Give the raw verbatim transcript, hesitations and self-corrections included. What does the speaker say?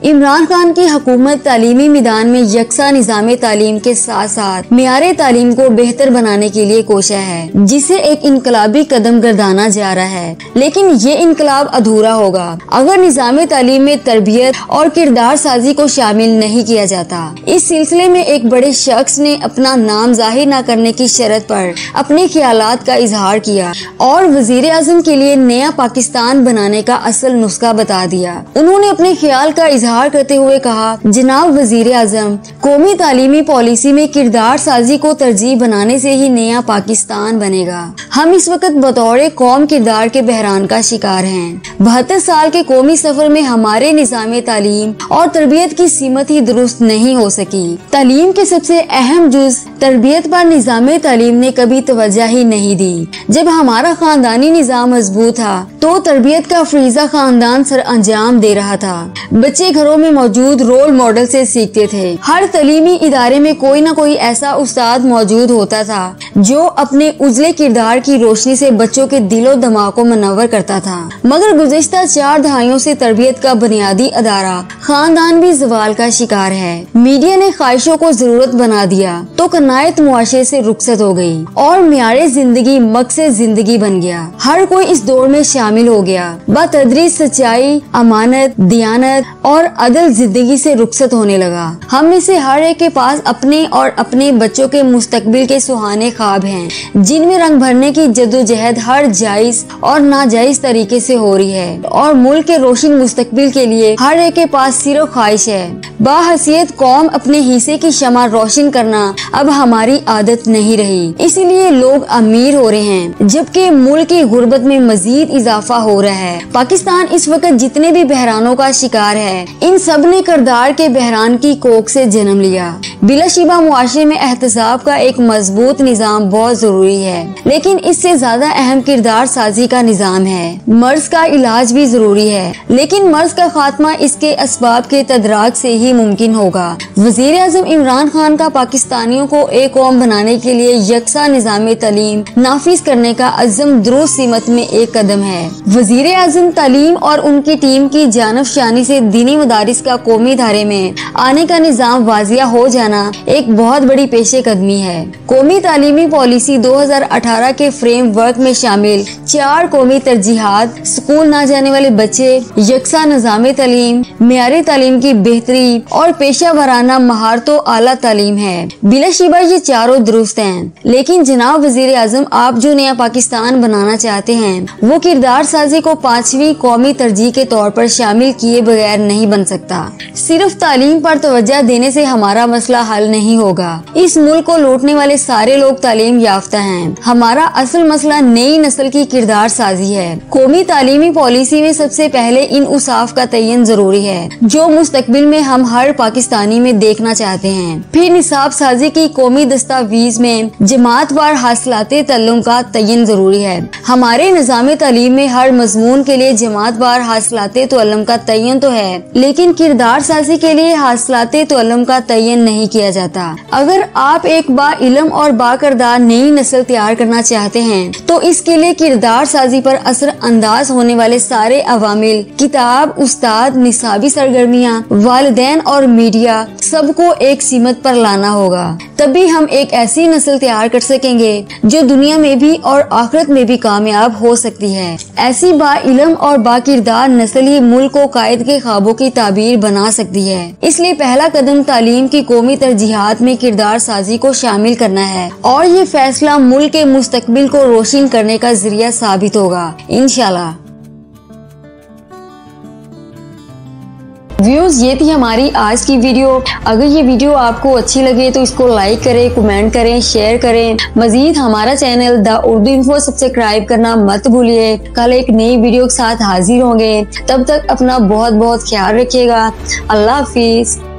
इमरान खान की हुकूमत तालीमी मैदान में यकसा निज़ाम तालीम के साथ साथ मियारे तालीम को बेहतर बनाने के लिए कोशा है, जिसे एक इनकलाबी कदम गर्दाना जा रहा है। लेकिन ये इनकलाब अधूरा होगा अगर निज़ाम तालीम में तरबियत और किरदार साजी को शामिल नहीं किया जाता। इस सिलसिले में एक बड़े शख्स ने अपना नाम जाहिर न करने की शर्त पर अपने ख्यालात का इजहार किया और वजीर आजम के लिए नया पाकिस्तान बनाने का असल नुस्खा बता दिया। उन्होंने अपने ख्याल का इजहार करते हुए कहा, जनाब वजीर आजम, कौमी तालीमी पॉलिसी में किरदार साजी को तरजीह बनाने से ही नया पाकिस्तान बनेगा। हम इस वक्त बतौर कौम किरदार के बहरान का शिकार हैं। बहत्तर साल के कौमी सफर में हमारे निज़ाम तालीम और तरबियत की सीमत ही दुरुस्त नहीं हो सकी। तालीम के सबसे अहम जुज तरबियत पर निज़ाम तालीम ने कभी तवज्जो ही नहीं दी। जब हमारा खानदानी निज़ाम मजबूत था तो तरबियत का फरीज़ा खानदान सर अंजाम दे रहा था। बच्चे घरों में मौजूद रोल मॉडल से सीखते थे। हर तालीमी इदारे में कोई न कोई ऐसा उस्ताद मौजूद होता था जो अपने उजले किरदार की रोशनी से बच्चों के दिलो दिमाग को मुनव्वर करता था। मगर गुज़िश्ता चार दहाइयों से तरबियत का बुनियादी अदारा खानदान भी ज़वाल का शिकार है। मीडिया ने ख्वाहिशों को जरूरत बना दिया तो कनायत मुआशरे से रुखसत हो गई और मियारे जिंदगी मकसद जिंदगी बन गया। हर कोई इस दौर में शामिल हो गया। बतदरीज सच्चाई, अमानत, दियानत और अदल जिंदगी से रुखसत होने लगा। हम में से हर एक के पास अपने और अपने बच्चों के मुस्तकबिल के सुहाने ख्वाब हैं, जिनमें रंग भरने की जद्दोजहद हर जायज और नाजायज तरीके से हो रही है और मुल्क के रोशन मुस्तकबिल के लिए हर एक के पास सिर्फ ख्वाहिश है। बाहसियत कौम अपने हिस्से की शमा रोशन करना अब हमारी आदत नहीं रही, इसीलिए लोग अमीर हो रहे हैं जबकि मुल्क की गुर्बत में मजीद इजाफा हो रहा है। पाकिस्तान इस वक्त जितने भी बहरानों का शिकार है, इन सब ने किरदार के बहरान की कोख से जन्म लिया। बिलाशिबा मुआशरे में एहतसाब का एक मजबूत निज़ाम बहुत जरूरी है, लेकिन इससे ज्यादा अहम किरदार साजी का निज़ाम है। मर्ज का इलाज भी जरूरी है, लेकिन मर्ज का खात्मा इसके असबाब के तदराज से ही मुमकिन होगा। वजीर आजम इमरान खान का पाकिस्तानियों को एक कौम बनाने के लिए यकसा निज़ाम तालीम नाफिज करने का अज़्म दुरुस्त सीमत में एक कदम है। वजीर आजम तालीम और उनकी टीम की जानफशानी से दीनी मदारिस का कौमी धारे में आने का निज़ाम वाजिया हो जाना एक बहुत बड़ी पेशेकदमी है। कौमी तालीमी पॉलिसी दो हजार अठारह के फ्रेम वर्क में शामिल चार कौमी तरजीहात, स्कूल ना जाने वाले बच्चे, यकसा निज़ाम तालीम, मियारी तालीम की बेहतरी और पेशा वराना महारतों आला तालीम है। बिलाशिबा ये चारों दुरुस्त हैं, लेकिन जनाब वजीर आजम, आप जो नया पाकिस्तान बनाना चाहते हैं वो किरदार साजी को पांचवी कौमी तरजीह के तौर पर शामिल किए बगैर नहीं बन सकता। सिर्फ तालीम पर तवज्जो देने से हमारा मसला हल नहीं होगा। इस मुल्क को लूटने वाले सारे लोग तालीम याफ्ता हैं। हमारा असल मसला नई नस्ल की किरदार साजी है। कौमी तालीमी पॉलिसी में सबसे पहले इन उसाफ का तयन जरूरी है जो मुस्तकबिल में हम हर पाकिस्तानी में देखना चाहते हैं। फिर निसाब साजी की कौमी दस्तावेज में जमात वार हासिलाते तल्लुम का तयन जरूरी है। हमारे निज़ाम तालीम में हर मजमून के लिए जमात वार हासिलाते तल्लुम का तयन तो है, लेकिन किरदार साजी के लिए हासिलाते तल्लुम का तयन नहीं किया जाता। अगर आप एक बा इल्म और बाकिरदार नई नस्ल तैयार करना चाहते हैं तो इसके लिए किरदार साजी पर असर अंदाज होने वाले सारे अवामिल, किताब, उस्ताद, निसाबी सरगर्मियाँ, वालिदैन और मीडिया सबको एक सीमत पर लाना होगा। तभी हम एक ऐसी नस्ल तैयार कर सकेंगे जो दुनिया में भी और आखिरत में भी कामयाब हो सकती है। ऐसी बा इल्म और बाकिरदार नस्ल ही मुल्क को कायद के ख्वाबों की ताबीर बना सकती है। इसलिए पहला कदम तालीम की कौमी तरजीहात में किरदार साजी को शामिल करना है और ये फैसला मुल्क के मुस्तकबिल को रोशन करने का जरिया साबित होगा इंशाल्लाह। व्यूज, ये थी हमारी आज की वीडियो। अगर ये वीडियो आपको अच्छी लगे तो इसको लाइक करें, कमेंट करें, शेयर करें। मजीद हमारा channel the Urdu info subscribe करना मत भूलिए। कल एक नई वीडियो के साथ हाजिर होंगे, तब तक अपना बहुत बहुत ख्याल रखिएगा। अल्लाह हाफिज।